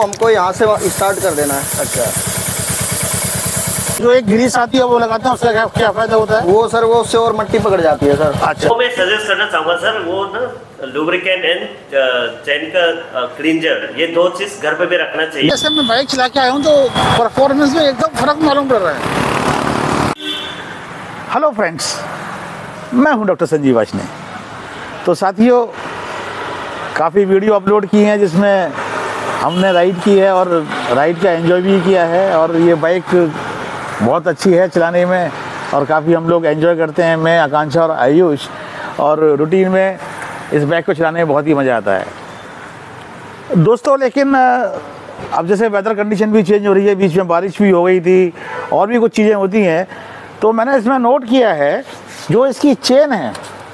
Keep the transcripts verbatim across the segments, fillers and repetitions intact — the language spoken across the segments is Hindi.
हमको यहाँ से स्टार्ट कर देना है। अच्छा, जो एक ग्रीस आती है वो लगाते हैं, उसका क्या, क्या फायदा होता है? वो सर वो उससे और मट्टी पकड़ जाती है सर। अच्छा, तो मैं सजेस्ट करना चाहूँगा सर, वो ना लुब्रिकेंट एंड चैन का क्लींजर, ये दो चीज़ घर पे भी रखना चाहिए। जैसे मैं बाइक चला के आया हूँ तो परफॉर्मेंस में एकदम फर्क मालूम पड़ रहा है। हेलो फ्रेंड्स, मैं हूँ डॉक्टर संजीव वाशने। तो साथियों, काफ़ी वीडियो अपलोड की हैं जिसमें हमने राइड की है और राइड का एंजॉय भी किया है, और ये बाइक बहुत अच्छी है चलाने में और काफ़ी हम लोग एंजॉय करते हैं, मैं, आकांक्षा और आयुष। और रूटीन में इस बाइक को चलाने में बहुत ही मज़ा आता है दोस्तों। लेकिन अब जैसे वेदर कंडीशन भी चेंज हो रही है, बीच में बारिश भी हो गई थी और भी कुछ चीज़ें होती हैं, तो मैंने इसमें नोट किया है जो इसकी चेन है,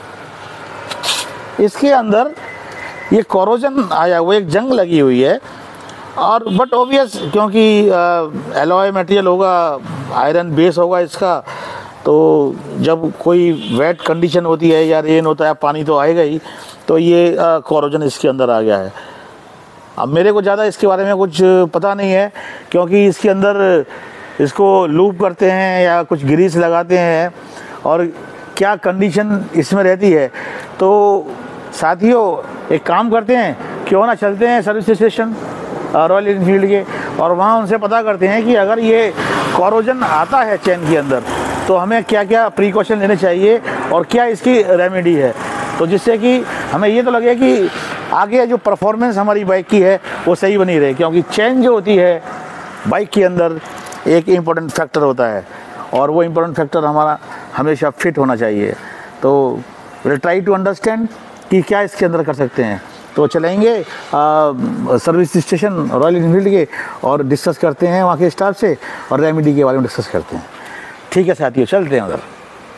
इसके अंदर ये कोरोजन आया, वो एक जंग लगी हुई है। और बट ऑब्वियस, क्योंकि एलॉय मटेरियल होगा, आयरन बेस होगा इसका, तो जब कोई वेट कंडीशन होती है या रेन होता है, पानी तो आएगा ही, तो ये कोरोजन इसके अंदर आ गया है। अब मेरे को ज़्यादा इसके बारे में कुछ पता नहीं है, क्योंकि इसके अंदर इसको लूप करते हैं या कुछ ग्रीस लगाते हैं और क्या कंडीशन इसमें रहती है। तो साथियों, एक काम करते हैं, क्यों ना चलते हैं सर्विस स्टेशन रॉयल इनफील्ड के, और वहाँ उनसे पता करते हैं कि अगर ये कोरोजन आता है चैन के अंदर तो हमें क्या क्या प्रिकॉशन लेने चाहिए और क्या इसकी रेमेडी है, तो जिससे कि हमें ये तो लगे कि आगे जो परफॉर्मेंस हमारी बाइक की है वो सही बनी रहे। क्योंकि चैन जो होती है बाइक के अंदर एक इम्पोर्टेंट फैक्टर होता है, और वो इम्पोर्टेंट फैक्टर हमारा हमेशा फिट होना चाहिए। तो विल ट्राई टू अंडरस्टैंड कि क्या इसके अंदर कर सकते हैं। तो चलेंगे सर्विस स्टेशन रॉयल इनफील्ड के और डिस्कस करते हैं वहाँ के स्टाफ से, और रेमेडी के बारे में डिस्कस करते हैं। ठीक है साथियों, चलते हैं उधर।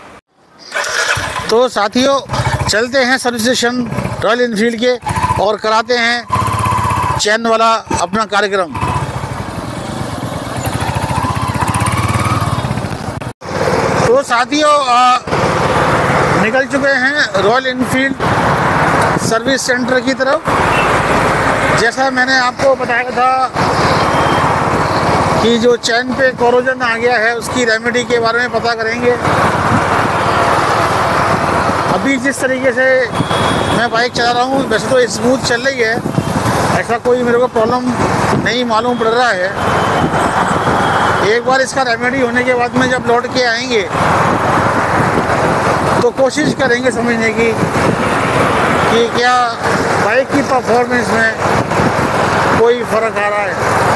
तो साथियों, चलते हैं सर्विस स्टेशन रॉयल इनफील्ड के और कराते हैं चैन वाला अपना कार्यक्रम। तो साथियों, निकल चुके हैं रॉयल इनफील्ड सर्विस सेंटर की तरफ। जैसा मैंने आपको बताया था कि जो चैन पे कोरोजन आ गया है उसकी रेमेडी के बारे में पता करेंगे। अभी जिस तरीके से मैं बाइक चला रहा हूँ, वैसे तो स्मूथ चल रही है, ऐसा कोई मेरे को प्रॉब्लम नहीं मालूम पड़ रहा है। एक बार इसका रेमेडी होने के बाद में जब लौट के आएंगे तो कोशिश करेंगे समझने की कि क्या बाइक की परफॉर्मेंस में कोई फ़र्क आ रहा है।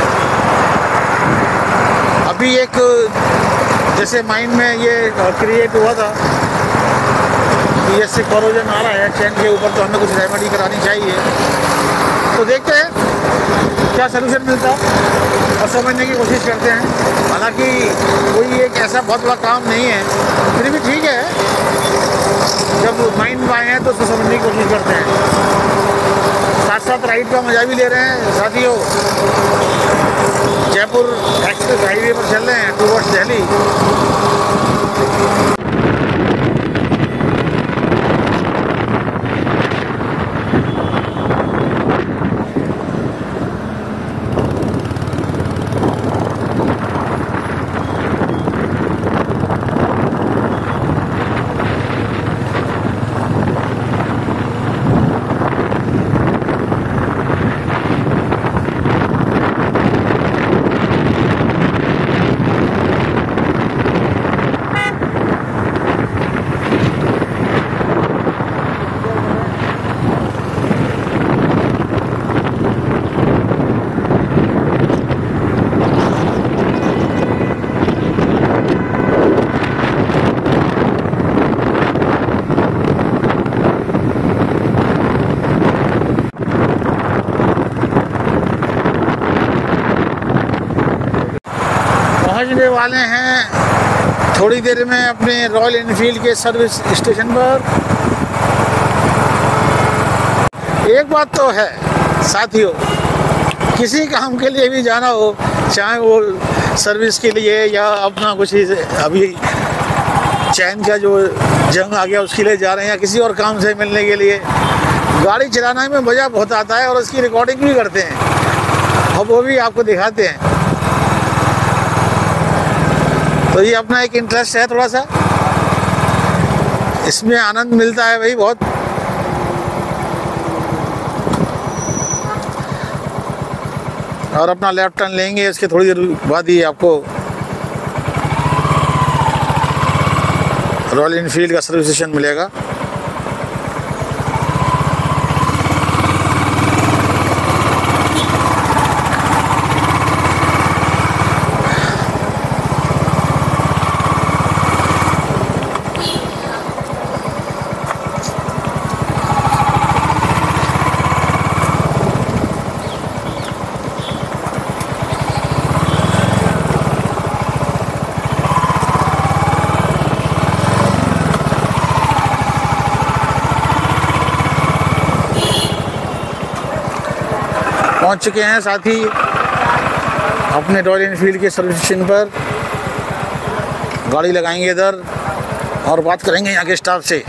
अभी एक जैसे माइंड में ये क्रिएट हुआ था कि जैसे कोरोजन आ रहा है चैन के ऊपर, तो हमें कुछ रेमेडी करानी चाहिए। तो देखते हैं क्या सलूशन मिलता है और समझने की कोशिश करते हैं। हालांकि कोई एक ऐसा बहुत बड़ा काम नहीं है, फिर भी ठीक है, जब माइंड में आए हैं तो उसको समझने की कोशिश करते हैं। साथ साथ राइड का मज़ा भी ले रहे हैं साथियों। जयपुर एक्सप्रेस हाईवे पर चल रहे हैं टूवर्ड्स दिल्ली। पहुंचने वाले हैं थोड़ी देर में अपने रॉयल इनफील्ड के सर्विस स्टेशन पर। एक बात तो है साथियों, किसी काम के लिए भी जाना हो, चाहे वो सर्विस के लिए या अपना कुछ अभी चैन का जो जंग आ गया उसके लिए जा रहे हैं, या किसी और काम से मिलने के लिए, गाड़ी चलाने में मज़ा बहुत आता है और उसकी रिकॉर्डिंग भी करते हैं और वो भी आपको दिखाते हैं। तो ये अपना एक इंटरेस्ट है, थोड़ा सा इसमें आनंद मिलता है भाई बहुत। और अपना लेफ्ट टर्न लेंगे, इसके थोड़ी देर बाद ही आपको रॉयल इनफील्ड का सर्विस स्टेशन मिलेगा। पहुंच चुके हैं साथ ही अपने रॉयल इनफील्ड के सर्विस स्टेशन पर। गाड़ी लगाएंगे इधर और बात करेंगे यहाँ के स्टाफ से।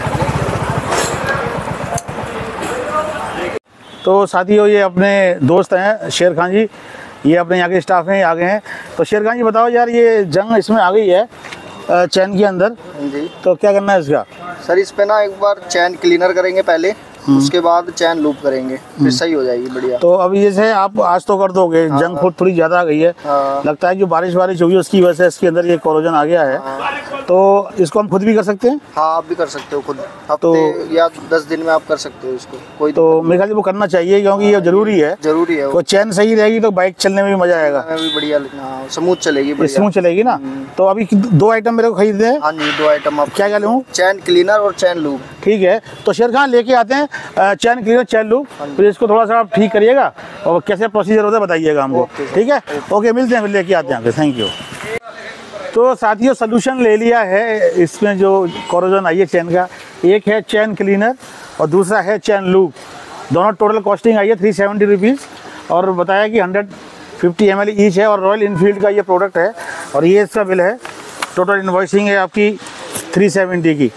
तो साथियों ये अपने दोस्त हैं शेर खान जी, ये अपने यहाँ के स्टाफ हैं, आ गए हैं। तो शेर खान जी बताओ यार, ये जंग इसमें आ गई है चैन के अंदर जी, तो क्या करना है इसका? सर इस पे ना एक बार चैन क्लीनर करेंगे पहले, उसके बाद चैन लूप करेंगे, फिर सही हो जाएगी बढ़िया। तो अभी जैसे आप आज तो कर दोगे, हाँ, जंग खुद थोड़ी ज़्यादा आ गई है। हाँ, लगता है जो बारिश बारिश हुई उसकी वजह से इसके अंदर ये कोरोजन आ गया है। हाँ, तो इसको हम खुद भी कर सकते हैं? हाँ आप भी कर सकते हो खुद, हफ्ते तो, या दस दिन में आप कर सकते हो इसको, कोई तो मेरे ख्याल से वो करना चाहिए क्योंकि ये जरूरी है। जरूरी है, तो चैन सही रहेगी तो बाइक चलने में भी मजा आएगा, भी बढ़िया, स्मूथ चलेगी, स्मूथ चलेगी ना। तो अभी दो आइटम मेरे को खरीदने हैं। हाँ जी, दो आइटम आप क्या क्या लूँ? चैन क्लीनर और चैन लूप। ठीक है, तो शेर खान लेके आते हैं चैन क्लीनर चैन लूप, फिर इसको थोड़ा सा आप ठीक करिएगा और कैसे प्रोसीजर होता है बताइएगा हमको। ठीक है, ओके मिलते हैं, फिर लेके आते हैं। Thank you. तो साथियों सोल्यूशन ले लिया है इसमें जो कोरोजन आई है चैन का, एक है चैन क्लीनर और दूसरा है चैन लूप। दोनों टोटल कॉस्टिंग आई है थ्री सेवेंटी रुपीज़ और बताया कि hundred fifty M L each है और रॉयल इनफील्ड का ये प्रोडक्ट है और ये इसका बिल है। टोटल इन्वॉइसिंग है आपकी थ्री सेवेंटी की।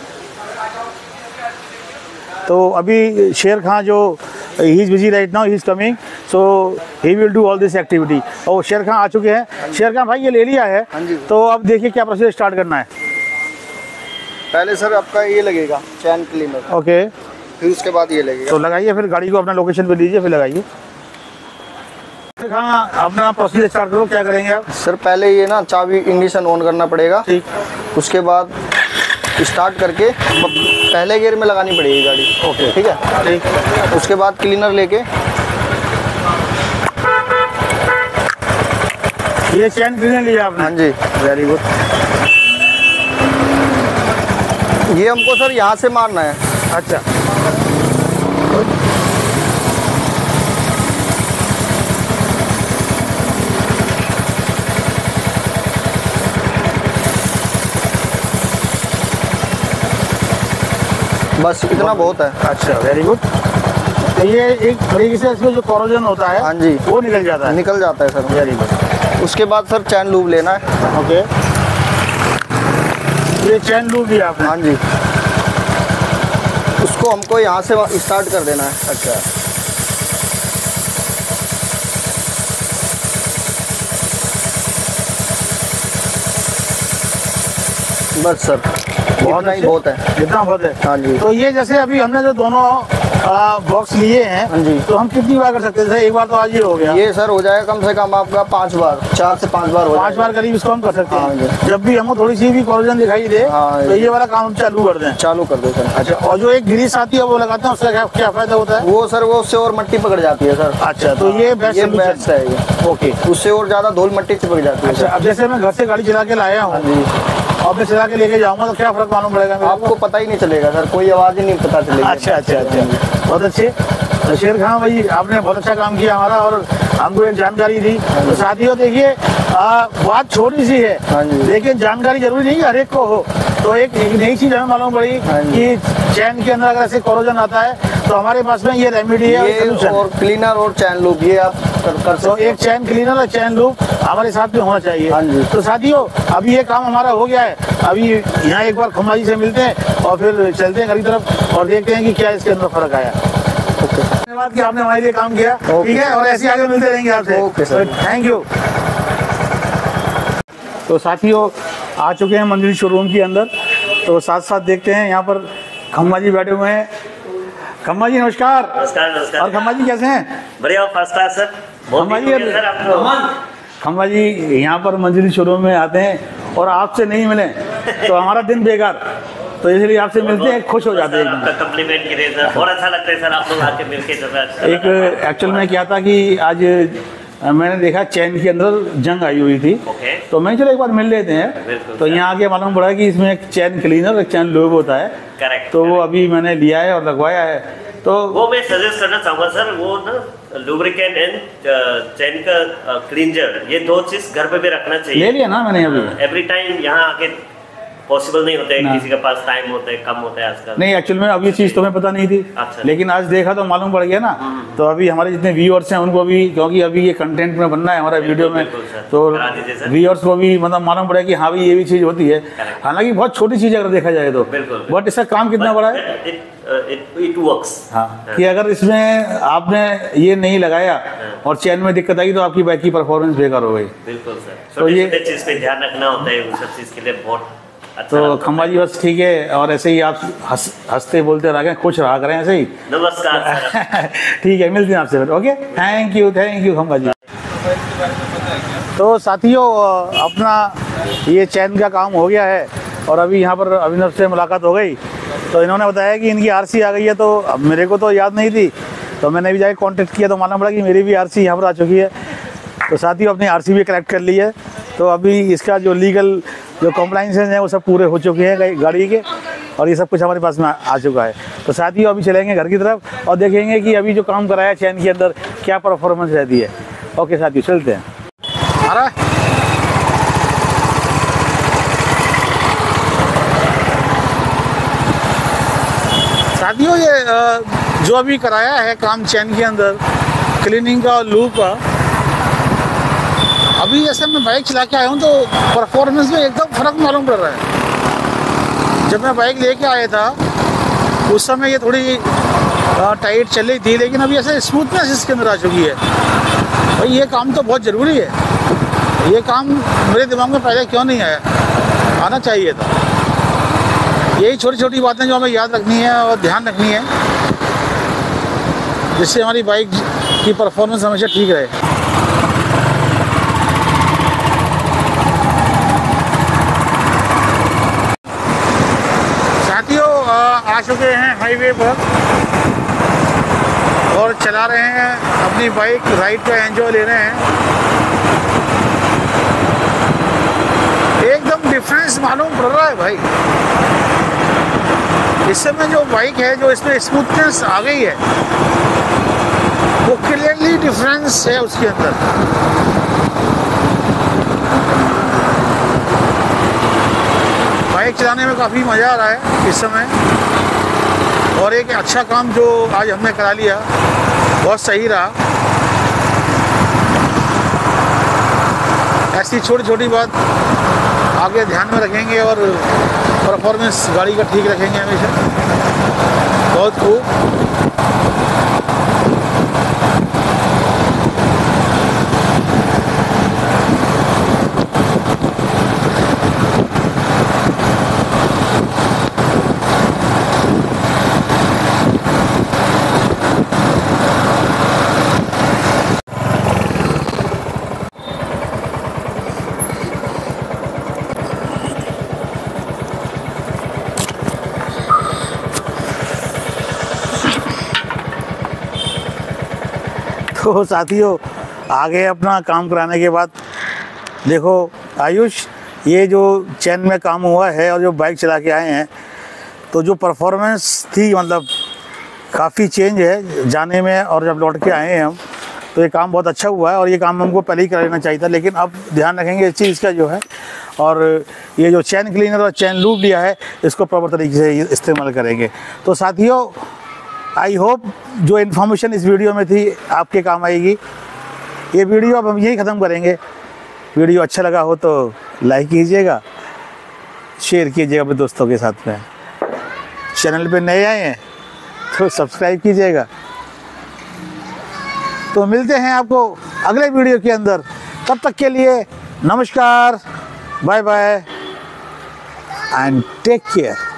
तो अभी शेर खान जो he is busy right now, he is coming, so he will do all this activity. और शेर खान आ चुके हैं। शेर खान भाई ये ले लिया है, तो अब देखिए क्या प्रोसेस स्टार्ट करना है। पहले सर आपका ये लगेगा चैन क्लीनर, ओके, फिर उसके बाद ये लगेगा। तो लगाइए, फिर गाड़ी को अपना लोकेशन पे लीजिए, फिर लगाइए। शेर खान अपना प्रोसीजर स्टार्ट करो, क्या करेंगे आप? सर पहले ये ना चाबी इग्निशन ऑन करना पड़ेगा, ठीक, उसके बाद स्टार्ट करके पहले गियर में लगानी पड़ेगी गाड़ी। ओके, ठीक है, ठीक। उसके बाद क्लीनर लेके ये चैन क्लीनर लिया आपने? हाँ जी, वेरी गुड। ये हमको सर यहाँ से मारना है। अच्छा, बस इतना बहुत है। अच्छा, वेरी गुड। तो ये एक तरीके से इसमें जो कोरोजन होता है, हाँ जी, वो निकल जाता है। निकल जाता है सर। Very good. उसके बाद सर चैन लूप लेना है। ओके, ये चैन लूप भी आपने? हाँ जी, उसको हमको यहाँ से स्टार्ट कर देना है। अच्छा, बस सर बहुत इतना ही अच्छे। बहुत है, जितना बहुत है। हाँ जी। तो ये जैसे अभी हमने जो दोनों बॉक्स लिए हैं, हाँ जी, तो हम कितनी बार कर सकते हैं? एक बार तो आज ये हो गया। ये सर हो जाएगा कम से कम आपका पांच बार, चार से पांच बार हो पांच जाएगा। बार करीब इसको हम कर सकते हाँ हैं। जी। जब भी हमको थोड़ी सी भी कोरोजन दिखाई दे, हाँ, तो ये वाला काम हम चालू कर दें। चालू कर दो सर। अच्छा, और जो एक ग्रीस आती है वो लगाते हैं, उसका क्या, क्या फायदा होता है? वो सर वो उससे और मट्टी पकड़ जाती है सर। अच्छा, तो ये बेस्ट ये बेस्ट है ये। ओके, उससे और ज्यादा धूल मट्टी चिपक जाती है। अच्छा। अब जैसे मैं घर से गाड़ी चला के लाया हूँ जी, और मैं चला के लेके जाऊंगा तो क्या फर्क मालूम पड़ेगा मेरे को? आपको पता ही नहीं चलेगा सर, कोई आवाज ही नहीं पता चलेगी। अच्छा अच्छा अच्छा, बहुत अच्छे। तो शेर खान भाई आपने बहुत अच्छा काम किया हमारा, और हमको एक जानकारी दी। तो साथियों देखिए, बात छोटी सी है, हाँ जी, लेकिन जानकारी जरूरी नहीं है हर एक को हो। तो एक, एक नई चीज हमें मालूम पड़ी हाँ जी, कि चैन के अंदर अगर ऐसे कोरोजन आता है तो हमारे पास में ये रेमेडी है, ये solution। और क्लीनर और चैन लूप ये आप कर, कर तो सकते एक चैन क्लीनर और चैन लूप हमारे साथ में होना चाहिए। हाँ जी। तो साथियों अभी ये काम हमारा हो गया है। अभी यहाँ एक बार खम्मा जी से मिलते हैं और फिर चलते हैं घर की तरफ और देखते हैं कि क्या इसके अंदर फर्क आया। ओके। धन्यवाद कि आपने हमारे लिए काम किया। ठीक है, और ऐसे आगे मिलते रहेंगे आपसे। Okay sir, thank you. तो साथियों आ चुके हैं मंदिर शोरूम के अंदर, तो साथ साथ देखते हैं यहाँ पर खम्मा जी बैठे हुए हैं। खम्मा जी नमस्कार। नमस्कार नमस्कार। और खम्मा जी कैसे हैं? बढ़िया, फर्स्ट क्लास सर। खम्मा जी सर आप खम्मा जी यहाँ पर मंजिल शोरूम में आते हैं और आपसे नहीं मिले तो हमारा दिन बेकार, तो इसलिए आपसे मिलते हैं, खुश हो जाते हैं। आपका कम्प्लीमेंट गिरे सर, बहुत अच्छा लगता है सर आप लोग आके मिलके। एक एक्चुअल में क्या था कि आज मैंने देखा चैन के अंदर जंग आई हुई थी, ओके। तो मैं चलो एक बार मिल लेते हैं। तो यहाँ आके मालूम पड़ा कि इसमें एक चैन क्लीनर एक चैन लूब होता है। करेक्ट। तो वो अभी मैंने लिया है और लगवाया है। तो वो मैं सजेस्ट करना चाहूँगा सर, वो ना लुब्रिकेंट एंड चैन का क्लींजर, ये दो चीज घर पे भी रखना चाहिए। ले लिया ना मैंने अभी। एवरी टाइम यहाँ आके पॉसिबल नहीं होता है, किसी के पास टाइम होता है, कम होता है आजकल। नहीं, एक्चुअल में अब ये चीज़ तुम्हें पता नहीं थी। अच्छा। लेकिन आज देखा तो मालूम पड़ गया ना। तो अभी हमारे जितने व्यूअर्स हैं उनको भी, क्योंकि अभी ये कंटेंट में बनना है हमारा वीडियो में, तो व्यूअर्स को भी मतलब मालूम पड़े कि हाँ भाई ये भी चीज़ होती है। हालांकि बहुत छोटी चीज़ अगर देखा जाए तो, बट इसका काम कितना बड़ा है। It works. हाँ, कि अगर इसमें आपने ये नहीं लगाया और चैन में दिक्कत आई तो आपकी बाइक की परफॉर्मेंस बेकार हो गई। बिल्कुल सर। तो ये चीज़ पे ध्यान रखना होता है, उस सब चीज़ के लिए बहुत अच्छा। तो खम्मा जी बस ठीक है, और ऐसे ही आप हंस हंसते बोलते रह, खुश रहा करें ऐसे ही। नमस्कार। ठीक है, मिलते हैं आपसे फिर। Okay, thank you thank you खम्मा जी। तो साथियों अपना ये चैन का काम हो गया है और अभी यहाँ पर अभिनव से मुलाकात हो गई, तो इन्होंने बताया कि इनकी आरसी आ गई है। तो अब मेरे को तो याद नहीं थी, तो मैंने भी जाके कांटेक्ट किया तो मालूम पड़ा कि मेरी भी आरसी यहाँ पर आ चुकी है। तो साथियों अपनी आरसी भी कलेक्ट कर ली है, तो अभी इसका जो लीगल जो कॉम्प्लाइंसेस हैं वो सब पूरे हो चुके हैं गाड़ी के, और ये सब कुछ हमारे पास में आ चुका है। तो साथियों अभी चलेंगे घर की तरफ और देखेंगे कि अभी जो काम कराया चैन के अंदर क्या परफॉर्मेंस रहती है। ओके साथियों चलते हैं। आ रहा है साथियों, ये जो अभी कराया है काम चैन के अंदर क्लीनिंग का और लूप का, अभी जैसे मैं बाइक चला के आया हूँ तो परफॉर्मेंस में एकदम फ़र्क मालूम पड़ रहा है। जब मैं बाइक लेके आया था उस समय ये थोड़ी टाइट चल रही थी, लेकिन अभी ऐसे स्मूथनेस इसके अंदर आ चुकी है। भाई ये काम तो बहुत ज़रूरी है, ये काम मेरे दिमाग में पहले क्यों नहीं आया, आना चाहिए था। यही छोटी छोटी बातें जो हमें याद रखनी है और ध्यान रखनी है, जिससे हमारी बाइक की परफॉर्मेंस हमेशा ठीक रहे। साथियों आ चुके हैं हाईवे पर और चला रहे हैं अपनी बाइक, राइड का एंजॉय ले रहे हैं। एकदम डिफरेंस मालूम पड़ रहा है भाई। इस समय जो बाइक है, जो इसमें स्मूथनेस आ गई है, वो क्लियरली डिफरेंस है उसके अंदर। बाइक चलाने में काफ़ी मज़ा आ रहा है इस समय, और एक अच्छा काम जो आज हमने करा लिया बहुत सही रहा। ऐसी छोटी छोटी बात आगे ध्यान में रखेंगे और परफॉर्मेंस गाड़ी का ठीक रखेंगे हमेशा। बहुत खूब। तो साथियों आगे अपना काम कराने के बाद देखो आयुष, ये जो चैन में काम हुआ है और जो बाइक चला के आए हैं, तो जो परफॉर्मेंस थी मतलब काफ़ी चेंज है जाने में, और जब लौट के आए हैं हम तो ये काम बहुत अच्छा हुआ है। और ये काम हमको पहले ही कर लेना चाहिए था, लेकिन अब ध्यान रखेंगे इस चीज़ का जो है। और ये जो चैन क्लीनर और चैन लूप लिया है इसको प्रॉपर तरीके से इस्तेमाल करेंगे। तो साथियों आई होप जो इन्फॉर्मेशन इस वीडियो में थी आपके काम आएगी। ये वीडियो अब हम यही ख़त्म करेंगे। वीडियो अच्छा लगा हो तो लाइक कीजिएगा, शेयर कीजिएगा अपने दोस्तों के साथ में। चैनल पे नए आए हैं तो सब्सक्राइब कीजिएगा। तो मिलते हैं आपको अगले वीडियो के अंदर, तब तक के लिए नमस्कार, bye bye and take care.